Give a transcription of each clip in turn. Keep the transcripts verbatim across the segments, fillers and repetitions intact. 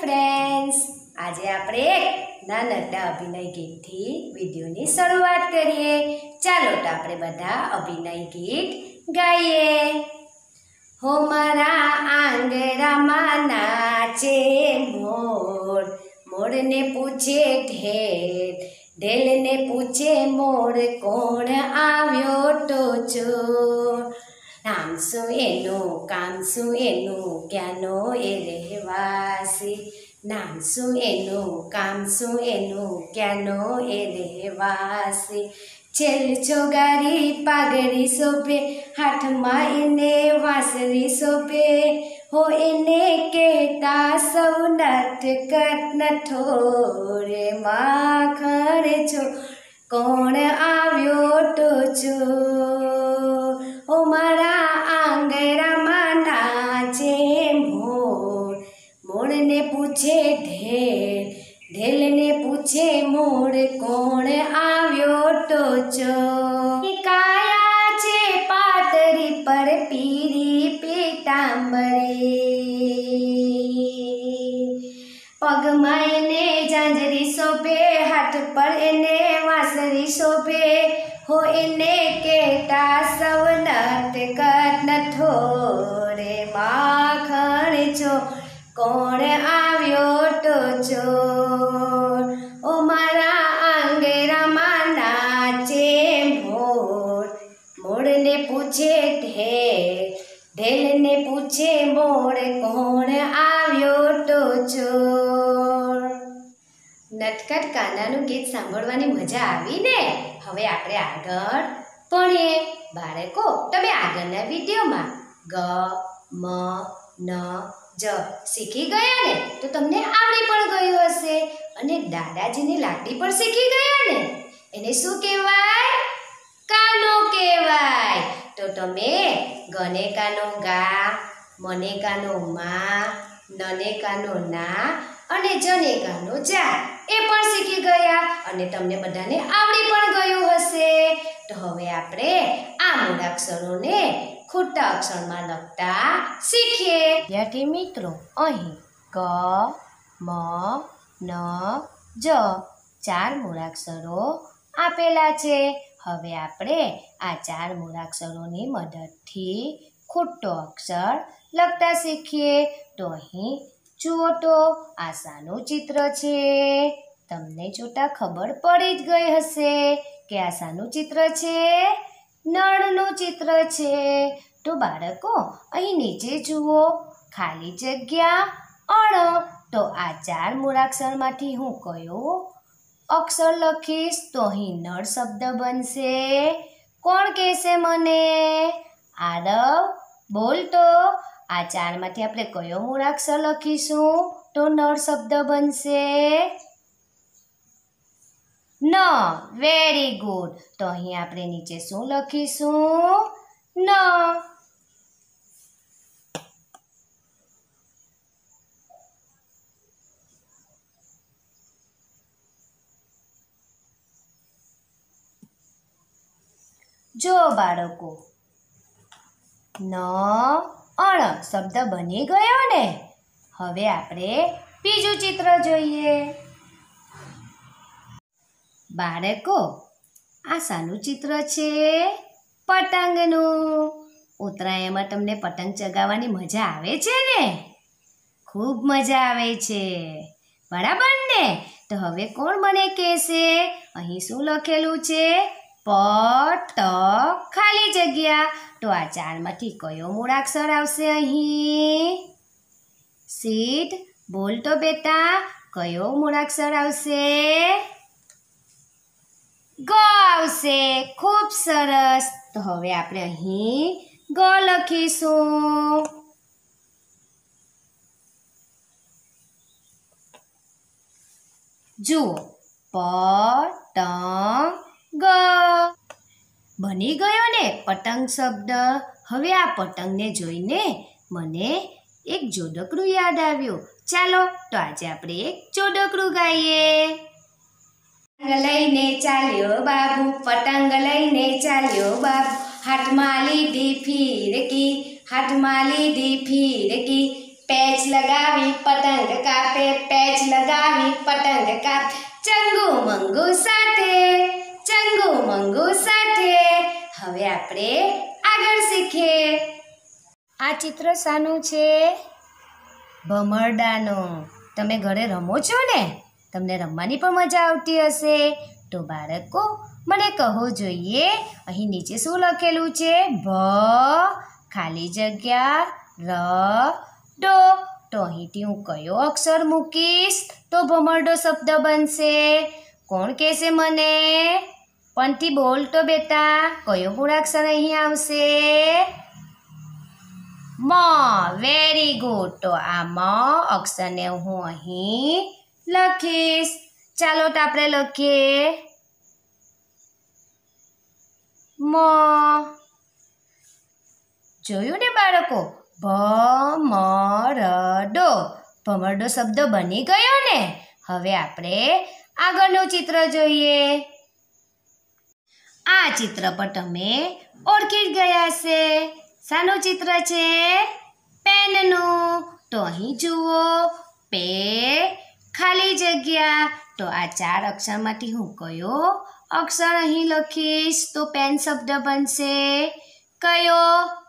Friends, आज આપણે એક નાનકડા અભિનય ગીતથી વિડિયોની શરૂઆત કરીએ। ચાલો તો આપણે બધા અભિનય ગીત ગાઈએ। હો મારા આંગણામાં નાચે મોર, મોરને પૂછે ઢેલ, ઢેલને પૂછે મોર, કોણ આવ્યો તો ચોર। નામ શું એનું, કામ શું એનું, ક્યાંનો એ રહેવાસી। નામ શું એનું, કામ શું એનું, ક્યાંનો એ રહેવાસી। છેલ છોગારી પાઘડી શોભે, હાથમાં એને વાંસળી શોભે। હો એને કહેતા સૌ નટખટ નઠોરે, માખણ છો કોણ આવ્યો તો ચોર। ઓ મારા આંગણામાં નાચે મોર, મોરને પૂછે ઢેલ, ઢેલને પૂછે મોર, કોણ આવ્યો તો ચોર। કાયા છે પાતળી પર પીળી પીતાંબરી, પગમાં એને ઝાંઝરી શોભે, હાથ પર એને વાંસળી શોભે। હો એને કહેતા સૌ નટખટ નઠોરે, માખણ છો કોણ આવ્યો તો ચોર। ઓ મારા આંગણામાં નાચે મોર, મોરને પૂછે ઢેલ, ઢેલને પૂછે મોર, કોણ આવ્યો તો ચોર। નટખટ કાનાનું ગીત સાંભળવાની મજા આવી ને? હવે આપણે આગળ ભણીએ। બાળકો, તમે આગળના વિડીયોમાં ગ મ ન જ શીખી ગયા ને? તો તમને આવડી પણ ગયું હશે। અને દાદાજીની લાકડી પણ શીખી ગયા ને? એને શું કહેવાય? કાનો કહેવાય। તો તમે ગને કાનો ગા, મને કાનો મા, નને કાનો ના અને જને કાનો જા એ પણ શીખી ગયા અને તમને બધાને આવડી પણ ગયું હશે। તો હવે આપણે આ મૂળાક્ષરોને ખોટા અક્ષરમાં લખતા શીખીએ। વિદ્યાર્થી મિત્રો, અહીં ક મ ન જ ચાર મૂળાક્ષરો આપેલા છે। હવે આપણે આ ચાર મૂળાક્ષરોની મદદથી ખોટો અક્ષર લખતા શીખીએ। તો અહીં જુઓ તો આ શાનું ચિત્ર છે? તમને જોતા ખબર પડી જ ગઈ હશે કે આ શાનું ચિત્ર છે? નળનું ચિત્ર છે। તો બાળકો, અહીં નીચે જુઓ, ખાલી જગ્યા અણ। તો આ ચાર મૂળાક્ષરમાંથી હું કયો અક્ષર લખીશ તો અહીં નળ શબ્દ બનશે? કોણ કહેશે મને? આરવ, બોલ તો આ ચારમાંથી આપણે કયો મૂળાક્ષર લખીશું તો નળ શબ્દ બનશે? ન। Very good. તો અહીં આપણે નીચે શું લખીશું? ન। જો બાળકો, ન અણ શબ્દ બની ગયો ને? હવે આપણે બીજું ચિત્ર જોઈએ। બાળકો, આ શાનું ચિત્ર છે? પતંગનું। ઉત્તરાયણમાં તમને પતંગ ચગાવવાની મજા આવે છે ને? ખૂબ મજા આવે છે, બરાબર ને? તો હવે કોણ મને કહેશે અહીં શું લખેલું છે? પતંગ ખાલી જગ્યા। તો આ ચારમાંથી કયો મૂળાક્ષર આવશે અહીં? સીધ, બોલ તો બેટા, કયો મૂળાક્ષર આવશે? ગ આવશે। ખૂબ સરસ। તો હવે આપણે અહીં ગ લખીશું। જુઓ, પતંગ બની ગયો ને પતંગ શબ્દ। હવે આ પતંગને જોઈને મને એક જોડકણું યાદ આવ્યું। ચાલો તો આજે આપણે એક જોડકણું ગાઈએ। પતંગ લઈને ચાલ્યો બાબુ, પતંગ લઈને ચાલ્યો બાબુ, હાથમાં લીધી ફીરકી, હાથમાં લીધી ફીરકી, પેચ લગાવી પતંગ કાપે, પેચ લગાવી પતંગ કાપ, ચંગુ મંગુ સાથે, ચંગુ મંગુ સાથે. હવે આપણે આગળ શીખીએ. આ ચિત્ર શાનું છે? ભમરડાનું. તમે ઘરે રમો છો ને? તમને રમવાની પણ મજા આવતી હશે. તો બાળકો મને કહો જોઈએ, અહીં નીચે શું લખેલું છે? ભ ખાલી જગ્યા ર ડો. તો અહીંથી હું કયો અક્ષર મૂકીશ તો ભમરડો શબ્દ બનશે? કોણ કહેશે મને? પણથી બોલ તો બેટા, કયો મૂળાક્ષર અહીં આવશે? મ. Very good. તો આ મ અક્ષરને હું અહીં લખીશ. ચાલો તો આપણે લખીએ મ. જોયું ને બાળકો? ભમરડો. ભમરડો શબ્દ બની ગયો ને? હવે આપણે આગળનું ચિત્ર જોઈએ. આ ચિત્ર પર તમે ઓળખી ગયા હશે. શાનું ચિત્ર છે? પેનનું. તો અહીં જુઓ, પે ખાલી જગ્યા. તો આ ચાર અક્ષરમાંથી હું કયો અક્ષર અહીં લખીશ તો પેન શબ્દ બનશે? કયો?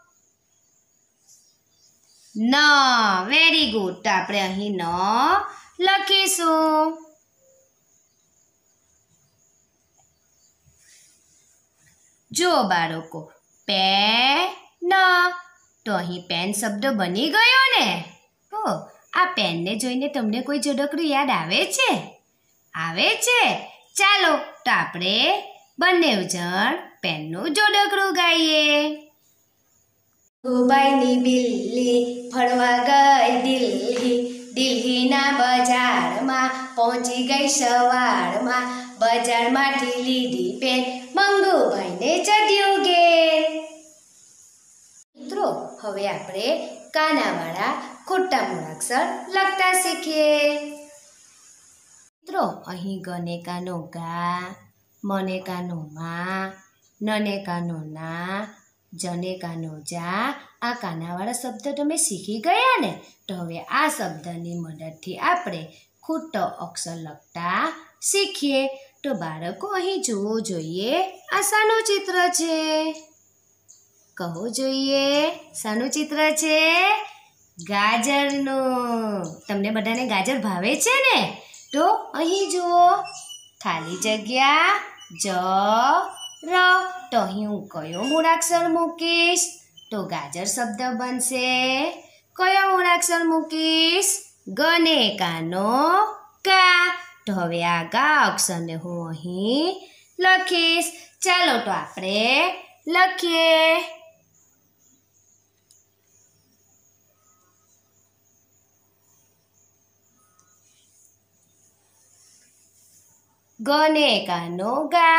ન. Very good. તો આપણે અહીં ન લખીશું. જો બાળકો, પેન. તો અહીં પેન શબ્દ બની ગયો ને? તો આ પેનને જોઈને તમને કોઈ જોડકડું યાદ આવે છે? આવે છે? ચાલો તો આપણે બંને જણ પેનનું જોડકડું ગાઈએ. ગોબાઈની બિલ્લી ફરવા ગઈ દિલ્હી, દિલ્હીના બજારમાં પહોંચી ગઈ સવારમાં, બજારમાંથી લીધી પેન મંગુભાઈને ચડ્યું ઘેર. મિત્રો હવે આપણે કાનાવાળા ખોટા મૂળાક્ષર લખતા શીખીએ. મિત્રો અહીં ગને કાનો ગા, મને કાનો માં, નને કાનો ના, જને કાનો જા. આ કાનાવાળા શબ્દ તમે શીખી ગયા ને? તો હવે આ શબ્દની મદદથી આપણે ખોટો અક્ષર લખતા શીખીએ. તો બાળકો અહીં જોવું જોઈએ, આ શાનું ચિત્ર છે? કહો જોઈએ, શાનું ચિત્ર છે? ગાજરનું. તમને બધાને ગાજર ભાવે છે ને? તો અહીં જુઓ, ખાલી જગ્યા જ ર. તો અહીં હું કયો મૂળાક્ષર મૂકીશ તો ગાજર શબ્દ બનશે? કયો મૂળાક્ષર મૂકીશ? ગને કાનો ગા. તો હવે આ ગા અક્ષરને હું અહીં લખીશ. ચાલો તો આપણે લખીએ. ગને કાનો ગા,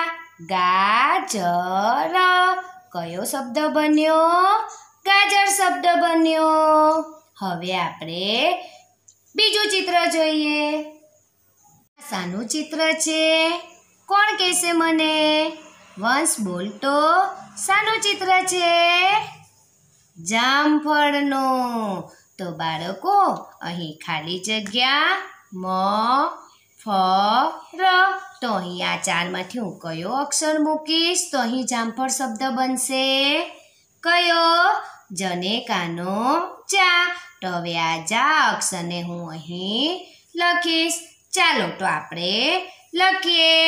ગાજર. કયો શબ્દ બન્યો? ગાજર શબ્દ બન્યો. હવે આપણે બીજું ચિત્ર જોઈએ. શાનું ચિત્ર છે? કોણ કહેશે મને? વંશ બોલતો. શાનું ચિત્ર છે? જામફળનું. તો બાળકો અહીં ખાલી જગ્યા મ ફ ર. તો અહીં આ ચારમાંથી હું કયો અક્ષર મૂકીશ તો અહીં જામફળ શબ્દ બનશે? કયો? જને કાનો જા. તો હવે આ જા અક્ષરને હું અહીં લખીશ. ચાલો તો આપણે લખીએ.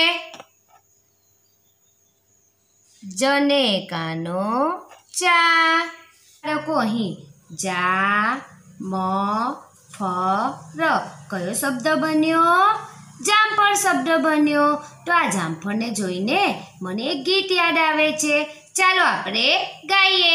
જને કાનો ચા. બાળકો અહીં જા મ ફ ર. કયો શબ્દ બન્યો? જામફળ શબ્દ બન્યો. તો આ જામફળને જોઈને મને એક ગીત યાદ આવે છે. ચાલો આપણે ગાઈએ.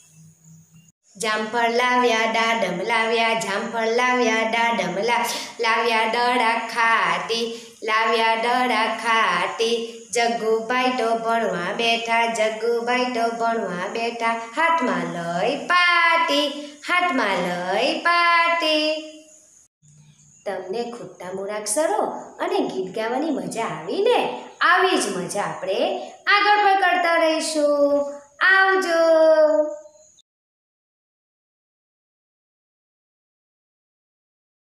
જામફળ લાવ્યા દાડમ લાવ્યા, જામફળ લાવ્યા દાડમ લાવ્યા, દડા ખાટી લાવ્યા દડા ખાટી. જગ્ગુભાઈ તો ભણવા બેઠા, જગ્ગુભાઈ તો ભણવા બેઠા, હાથમાં લઈ પાટી, હાથમાં લઈ પાટી. તમને ખોટા મૂળાક્ષરો અને ગીત ગાવાની મજા આવી ને? આવી જ મજા આપણે આગળ પણ કરતા રહીશું.